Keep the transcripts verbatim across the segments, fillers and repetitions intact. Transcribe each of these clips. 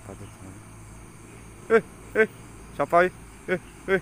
patut. Eh, eh, siapa? Eh, eh.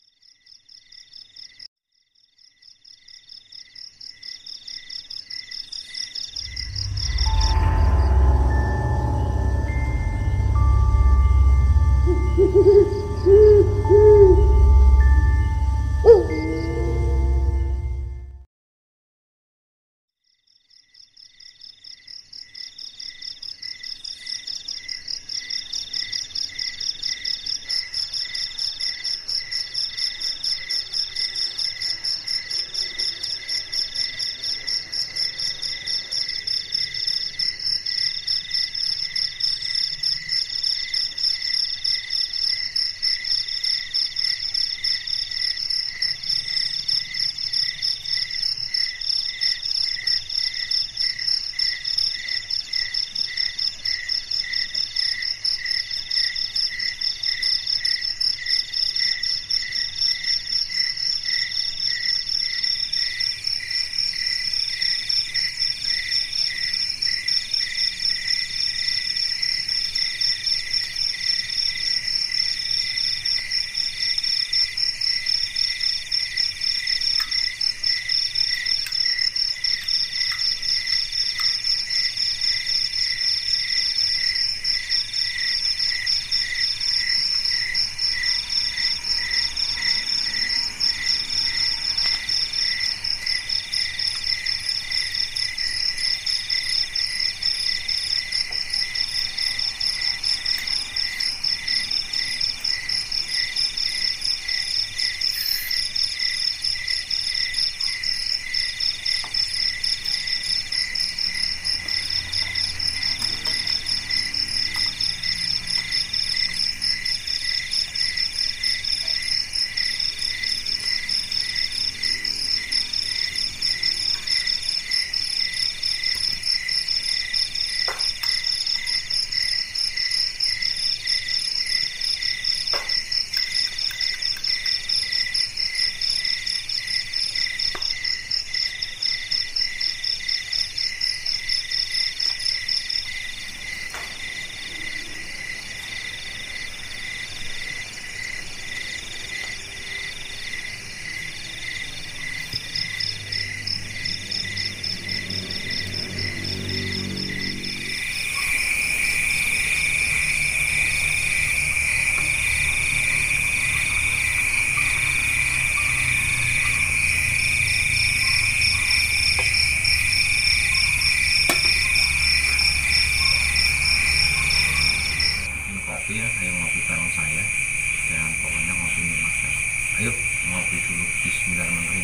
Kopi ya, ayo ngopi bareng saya. Jangan pokoknya ngopi nih mas ya. Ayo ngopi dulu, bismillahirrahmanirrahim.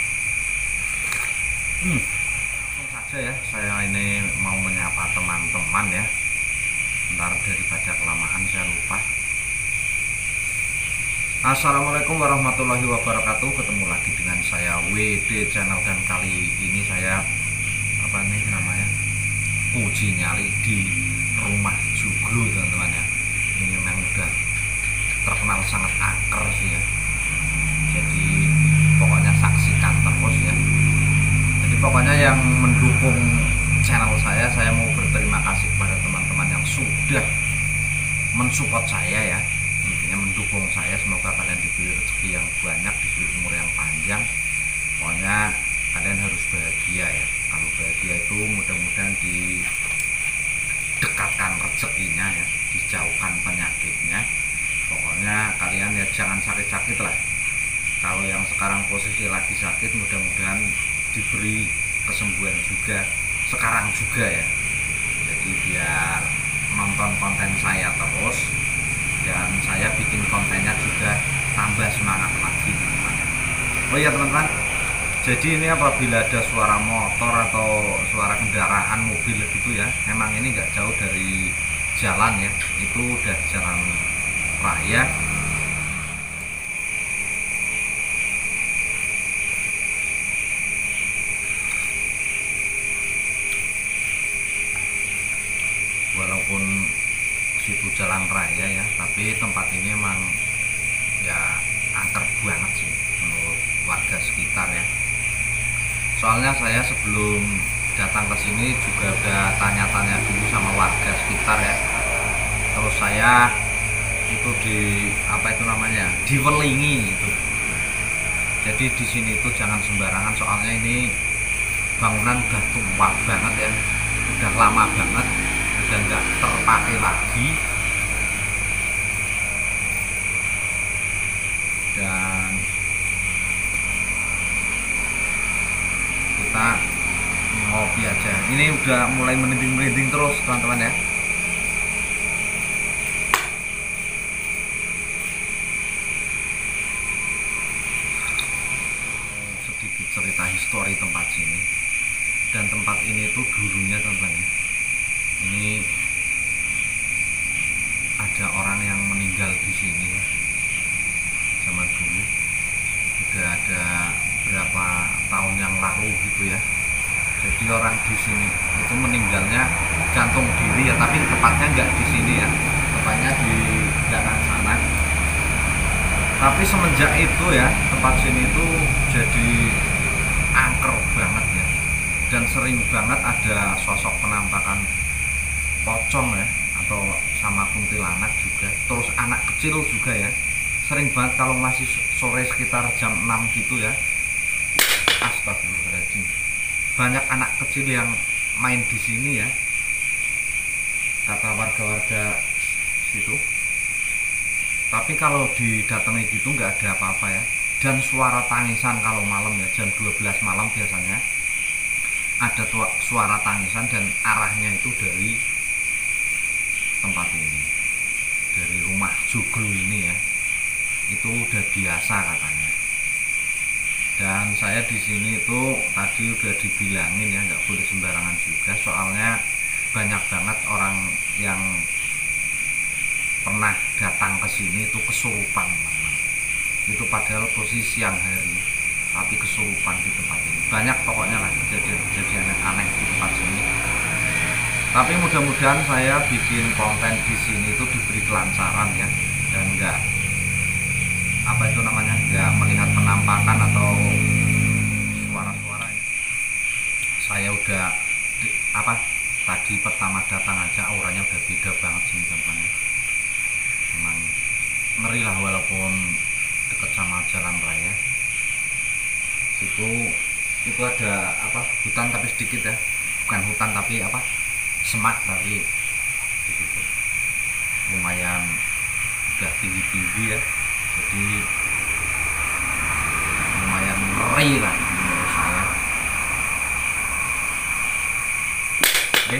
Hmm, langsung saja ya, saya ini mau menyapa teman-teman ya. Ntar daripada kelamaan saya lupa. Assalamualaikum warahmatullahi wabarakatuh. Ketemu lagi dengan saya W D Channel, dan kali ini saya apa nih namanya uji nyali di rumah Joglo teman-teman ya. Ini memang udah terkenal sangat angker sih ya, jadi pokoknya saksikan terus ya. Jadi pokoknya yang mendukung channel saya, saya mau berterima kasih kepada teman-teman yang sudah mensupport saya ya, intinya mendukung saya. Semoga kalian diberi rezeki yang banyak, diberi umur yang panjang. Pokoknya kalian harus bahagia ya. Kalau bahagia itu mudah-mudahan didekatkan rezekinya ya, dijauhkan penyakitnya. Pokoknya kalian ya jangan sakit-sakit lah. Kalau yang sekarang posisi lagi sakit, mudah-mudahan diberi kesembuhan juga sekarang juga ya. Jadi biar nonton konten saya terus, dan saya bikin kontennya juga tambah semangat lagi teman-teman. Oh iya teman-teman, jadi ini apabila ada suara motor atau suara kendaraan mobil gitu ya, memang ini nggak jauh dari jalan ya, itu udah jalan raya. Walaupun situ jalan raya ya, tapi tempat ini emang ya angker banget sih menurut warga sekitar ya. Soalnya saya sebelum datang ke sini juga udah tanya-tanya dulu sama warga sekitar ya. Terus saya itu di apa itu namanya diwelingi itu. Jadi di sini itu jangan sembarangan, soalnya ini bangunan udah tua banget ya, udah lama banget, udah nggak terpakai lagi. Dan kita ngopi aja. Ini udah mulai merinding-merinding terus teman-teman ya. Sedikit cerita histori tempat sini. Dan tempat ini tuh dulunya teman-teman ya, ini ada orang yang meninggal di sini ya. Zaman dulu udah ada berapa tahun yang lalu gitu ya. Jadi orang di sini itu meninggalnya gantung diri ya, tapi tepatnya nggak di sini ya, tepatnya di belakang sana. Tapi semenjak itu ya, tempat sini itu jadi angker banget ya, dan sering banget ada sosok penampakan pocong ya, atau sama kuntilanak juga, terus anak kecil juga ya. Sering banget kalau masih sore sekitar jam enam gitu ya. Astagfirullahaladzim. Banyak anak kecil yang main di sini ya. Kata warga-warga situ. Tapi kalau didatangi gitu nggak ada apa-apa ya. Dan suara tangisan kalau malam ya, jam dua belas malam biasanya ada suara tangisan, dan arahnya itu dari tempat ini, dari rumah joglo ini ya. Itu udah biasa katanya. Dan saya di sini itu tadi udah dibilangin ya, nggak boleh sembarangan juga, soalnya banyak banget orang yang pernah datang ke sini itu kesurupan teman-teman. Itu padahal posisi siang hari, tapi kesurupan di tempat ini. Banyak pokoknya lah kejadian-kejadian yang aneh di tempat sini. Tapi mudah-mudahan saya bikin konten di sini itu diberi kelancaran ya, dan nggak apa itu namanya, nggak melihat penampakan atau suara-suara ya. Saya udah di, apa tadi pertama datang aja auranya udah beda banget sih teman-teman. Memang ngeri lah, walaupun deket sama jalan raya. Itu itu ada apa, hutan tapi sedikit ya, bukan hutan tapi apa, semak tapi sedikit. Lumayan udah tinggi-tinggi ya. Jadi lumayan ngeri lah menurut saya. Oke.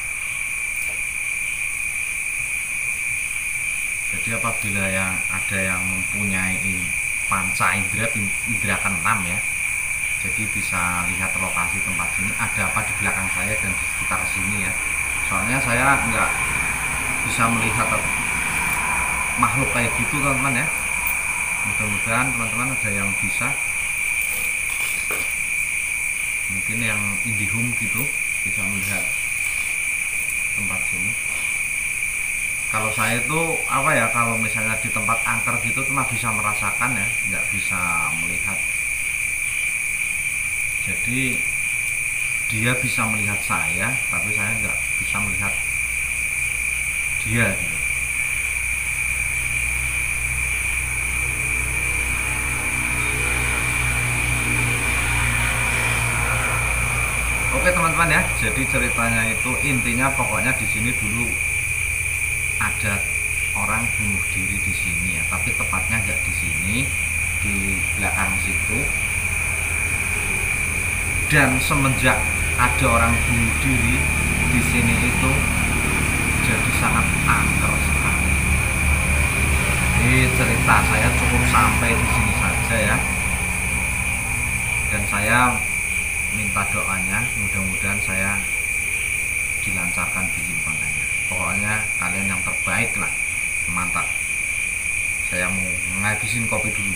Jadi apabila yang ada yang mempunyai panca indera, indera keenam ya, jadi bisa lihat lokasi tempat sini ada apa di belakang saya dan di sekitar sini ya. Soalnya saya nggak bisa melihat makhluk kayak gitu teman-teman ya. Mudah-mudahan teman-teman ada yang bisa, mungkin yang indihome gitu, bisa melihat tempat sini. Kalau saya itu apa ya, kalau misalnya di tempat angker gitu cuma bisa merasakan ya, nggak bisa melihat. Jadi dia bisa melihat saya, tapi saya nggak bisa melihat dia gitu. Oke teman-teman ya, jadi ceritanya itu intinya pokoknya di sini dulu ada orang bunuh diri di sini ya, tapi tepatnya nggak di sini, di belakang situ. Dan semenjak ada orang bunuh diri di sini itu jadi sangat angker sekali. Jadi cerita saya cukup sampai di sini saja ya. Dan saya minta doanya, mudah-mudahan saya dilancarkan bikin kontennya. Pokoknya kalian yang terbaik lah, mantap. Saya mau ngabisin kopi dulu.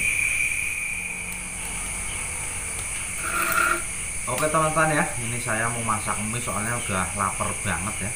Oke teman-teman ya, ini saya mau masak mie soalnya udah lapar banget ya.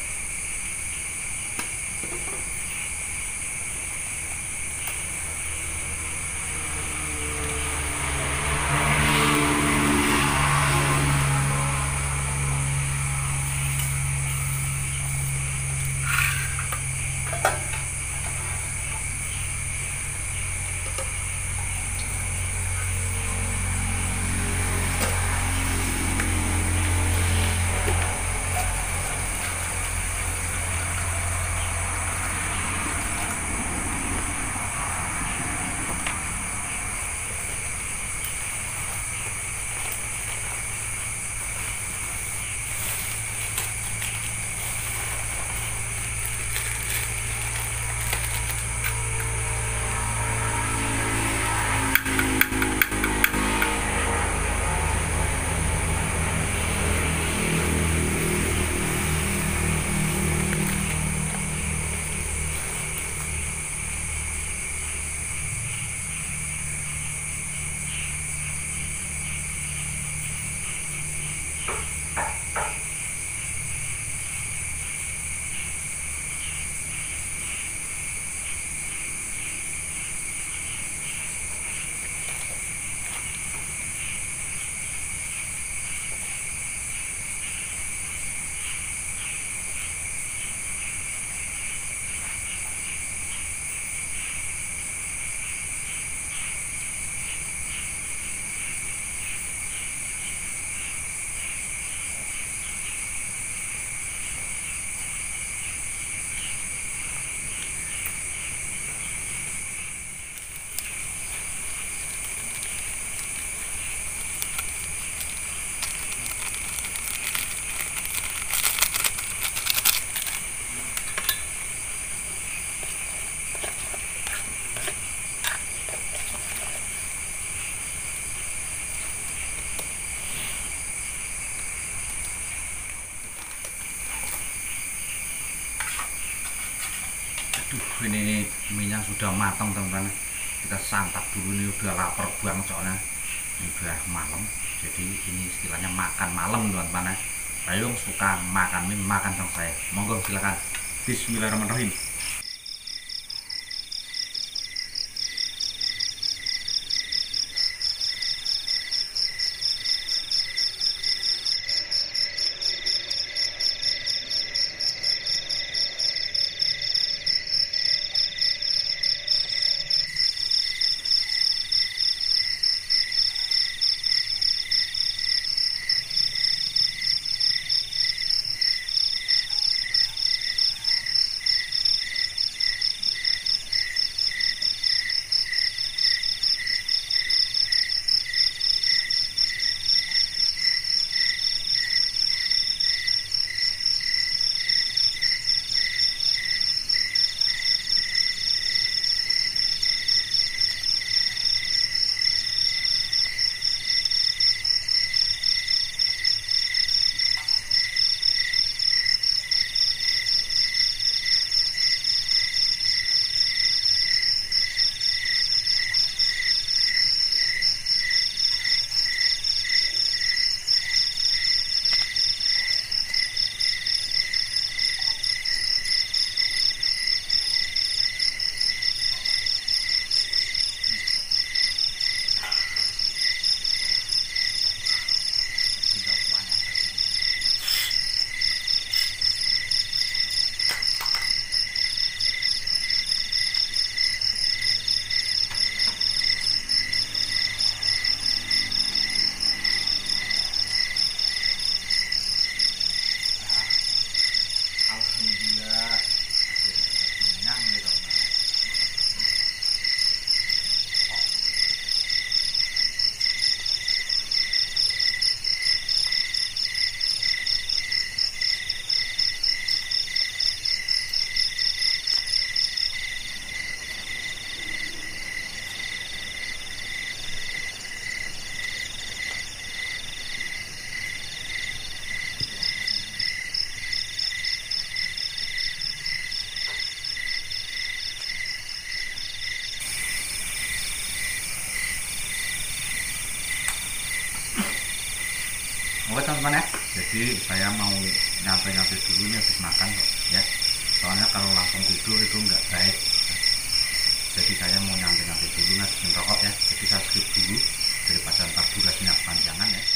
Aduh, ini minyak sudah matang teman-teman. Kita santap dulu, ini udah lapar banget soalnya. Ini udah malam. Jadi ini istilahnya makan malam teman-teman. Ayo suka makan mie, makan sama saya. Monggo silakan. Bismillahirrahmanirrahim. Alhamdulillah, kenyang nih teman-teman. Oke teman-teman ya, jadi saya mau nyampe-nyampe dulu nih habis makan kok ya. Soalnya kalau langsung tidur itu nggak baik. Jadi saya mau nyampe-nyampe dulu ngasih rokok ya. Jadi saya skip dulu daripada ntar durasinya kepanjangan ya.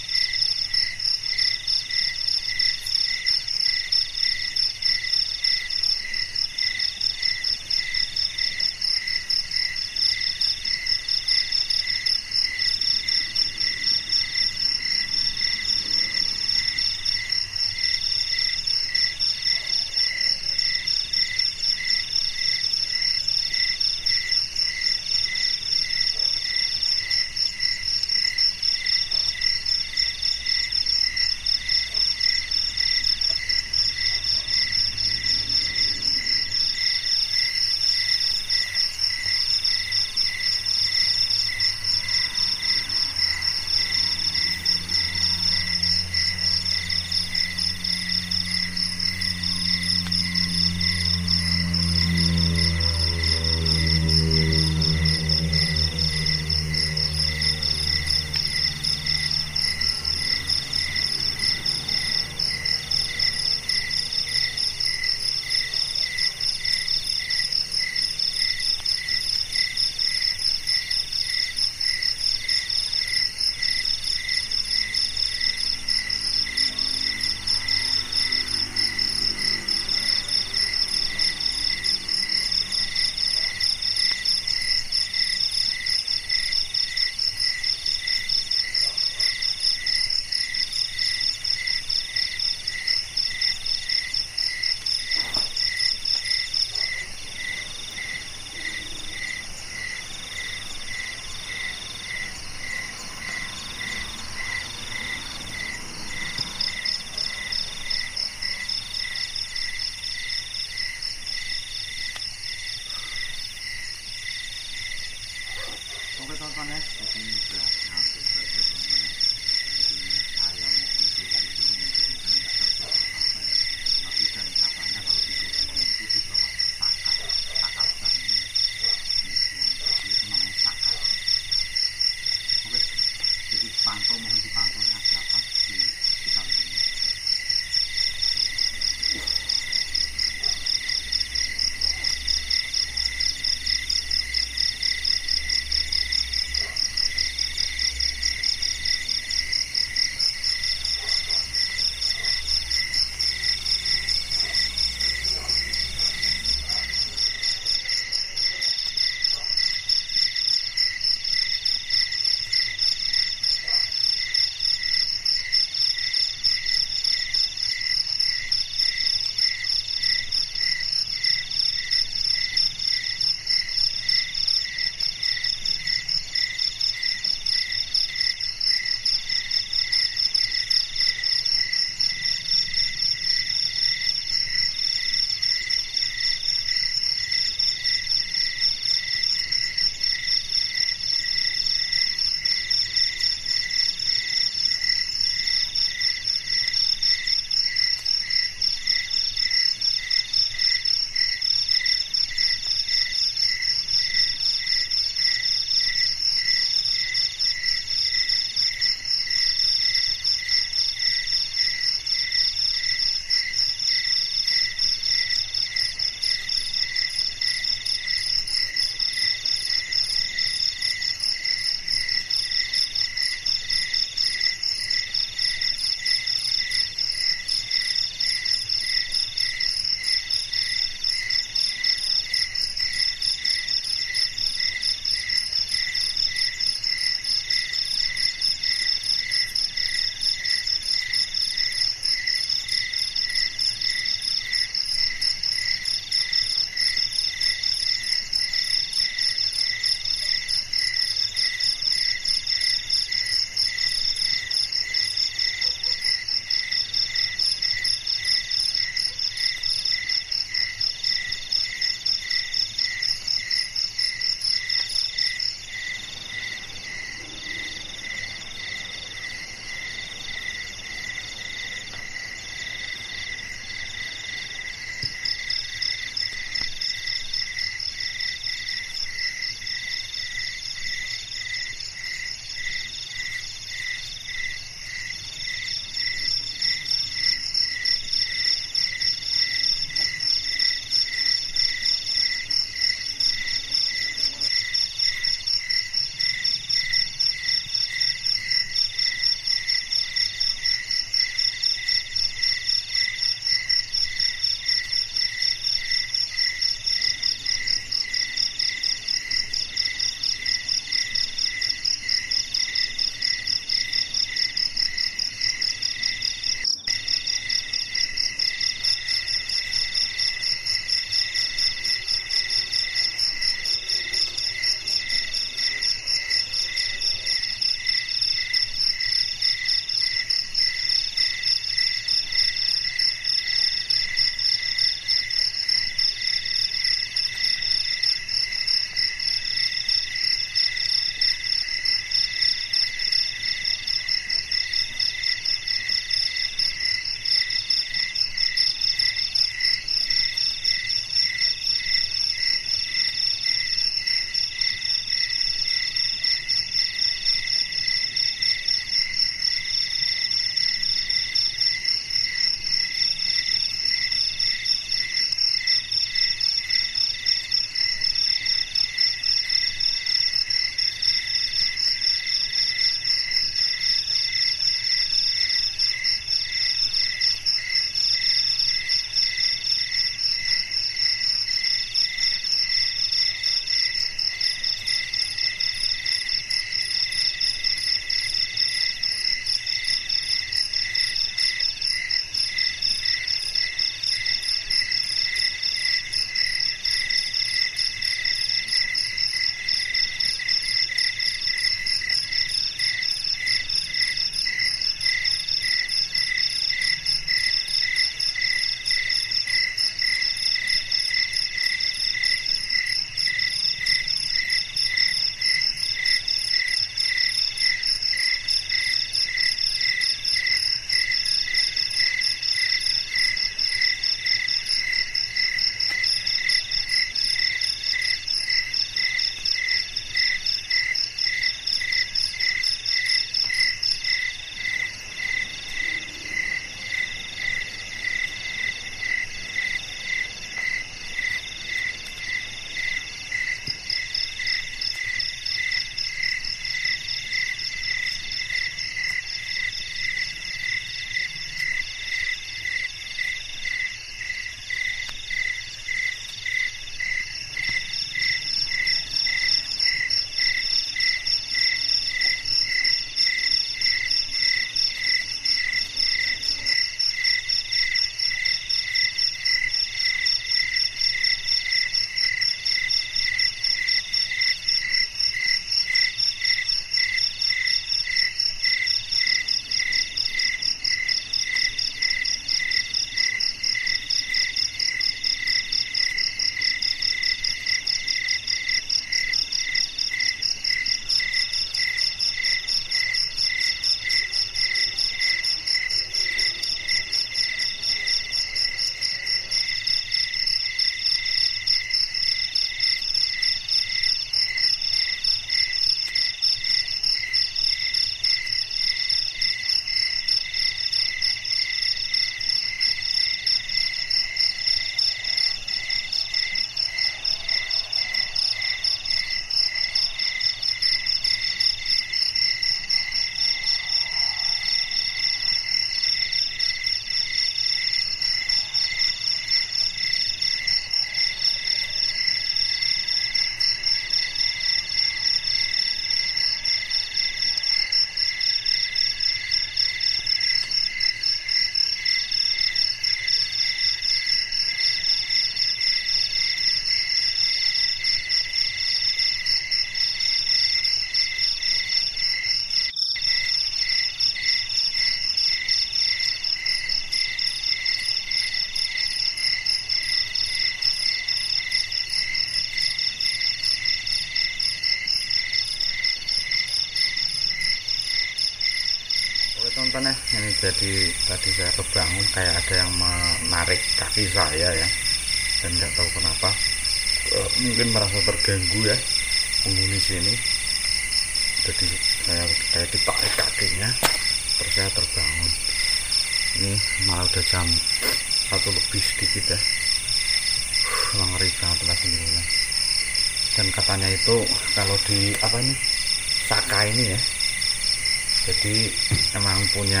Tontonnya ini, jadi tadi saya kebangun kayak ada yang menarik kaki saya ya, dan nggak tahu kenapa, e, mungkin merasa terganggu ya penghuni sini. Jadi saya kayak ditarik kakinya, terus saya terbangun. Ini malah udah jam satu lebih sedikit ya. Uh, ngeri banget lagi nih. Dan katanya itu kalau di apa ini Saka ini ya, jadi emang punya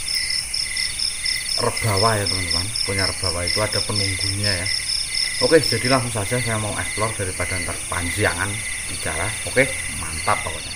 rebawa ya teman-teman, punya rebawa itu ada penunggunya ya. Oke, jadi langsung saja saya mau explore daripada ntar panjangan bicara. Oke, mantap pokoknya.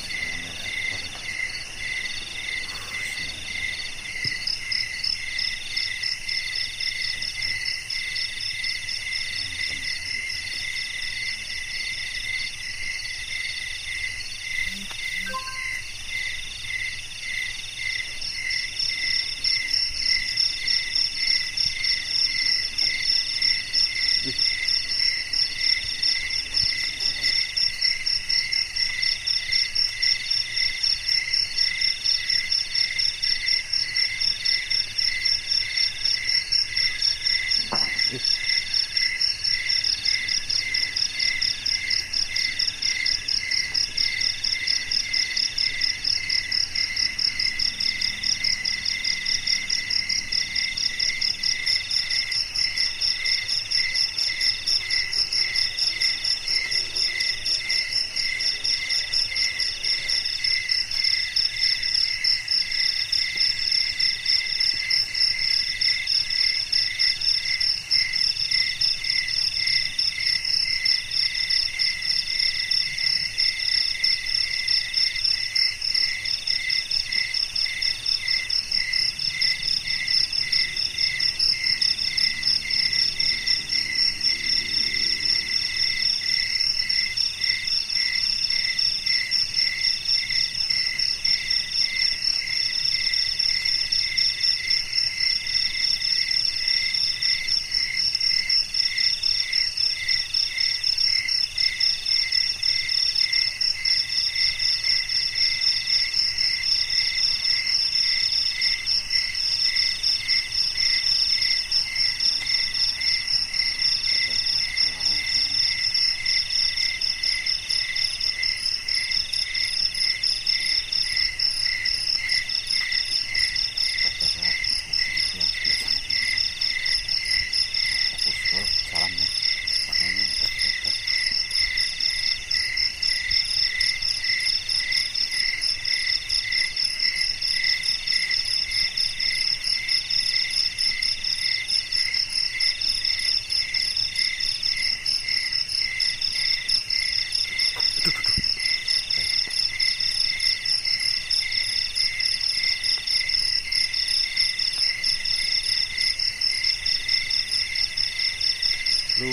Lu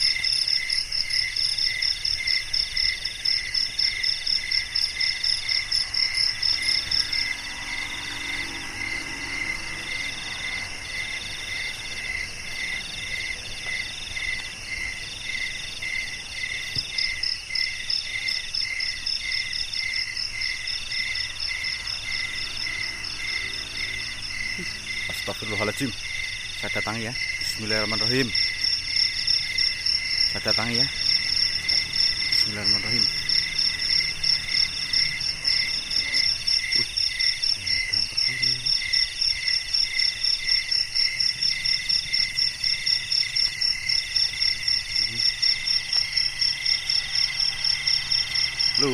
Astagfirullahaladzim. Saya datangi ya. Bismillahirrahmanirrahim. Saya datangi ya. Bismillahirrahmanirrahim. Wih, ada perkara ini. Lu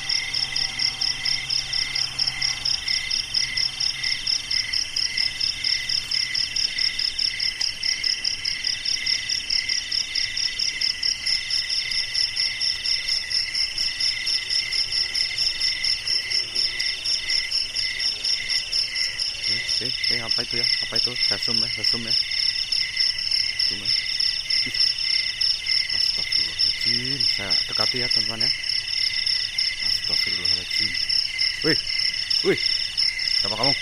Eh, eh, apa itu ya? Apa itu? Saya zoom ya, saya zoom ya. Zoom ya. Ih. Astagfirullahaladzim. Saya dekati ya teman-teman ya. Astagfirullahaladzim. Wih, wih. Siapa kamu?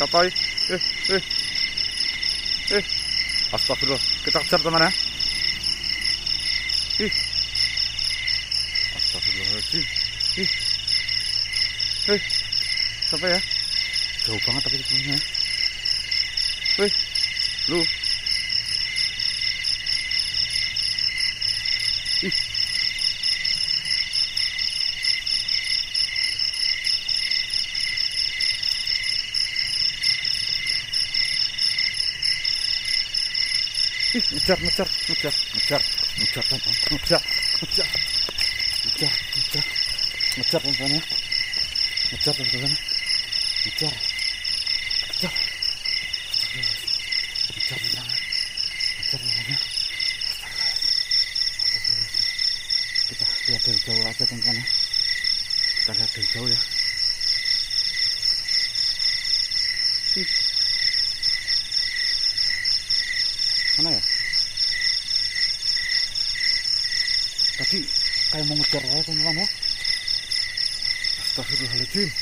Siapa ini? Eh, eh, eh. Astagfirullah. Kita kejar teman ya. Ih. Astagfirullahaladzim. Ih. Eh. Siapa ya? Jauh banget tapi sebenarnya. Wih. Lu. Ih. Ih, ngejar, ngejar, ngejar, ngejar, ngejar, teman, ngejar, ngejar, ngejar, ngejar, ngejar, teman ya, ngejar, teman, ngejar, ngejar, ngejar, teman, ngejar, teman ya. Kita lihat dari jauh aja, teman ya. Kita lihat dari jauh ya. Ih. Mana ya? Tadi kayak mau ngejar saya teman-teman ya. Astagfirullahaladzim.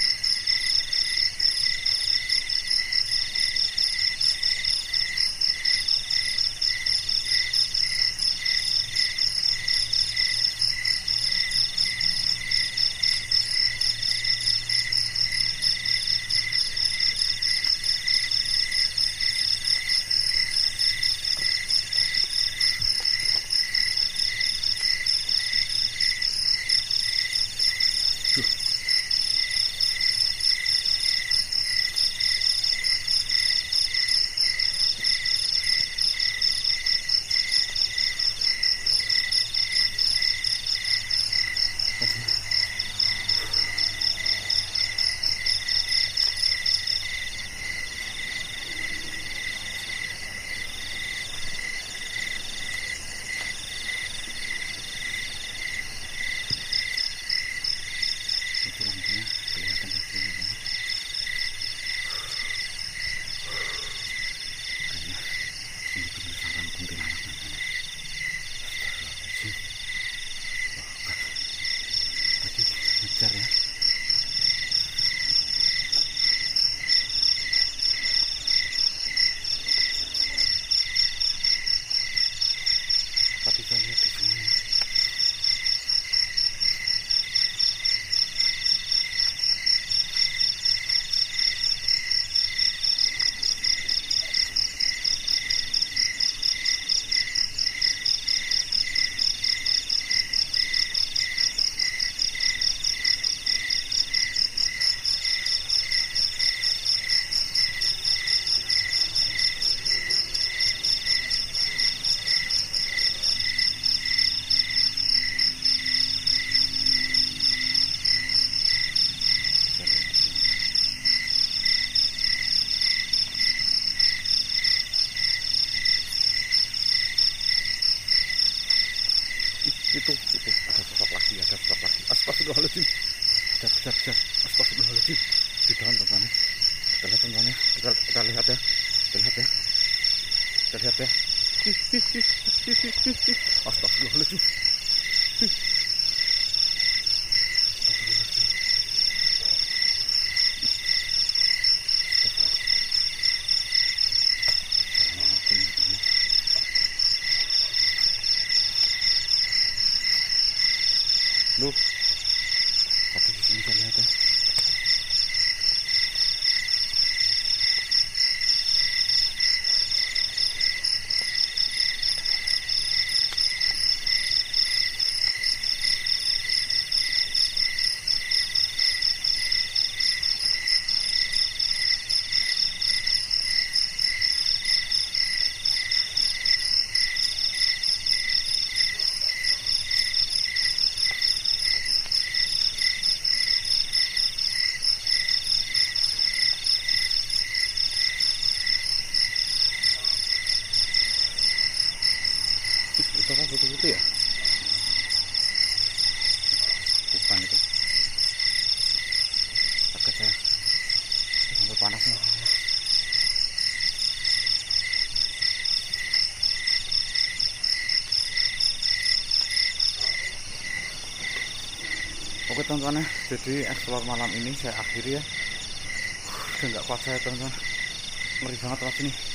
Tulangnya kelihatan di sini banget. Kayaknya ini benar sarang kuntilanak namanya. Astagfirullahaladzim. Wah, tadi ngejar ya. Tapi saya lihat di sini. Itu, itu ada sosok lagi, ada sosok lagi. Astagfirullahaladzim. Kejar, kejar, kejar. Astagfirullahaladzim. Di dalam teman ya. Kita lihat teman ya. Kita, kita lihat ya. Kita lihat ya. Kita lihat ya. Hi, hi, hi, hi, hi, hi, hi. Astagfirullahaladzim. Hi. Astagfirullahaladzim. Lu, tapi di sini kan lihat ya. Itu apa betul-betul ya? Bukan itu. Takut saya. Sampai panas nih. Oke teman-teman ya, jadi explore malam ini saya akhiri ya. Udah nggak kuat saya teman-teman, ngeri banget lewat sini.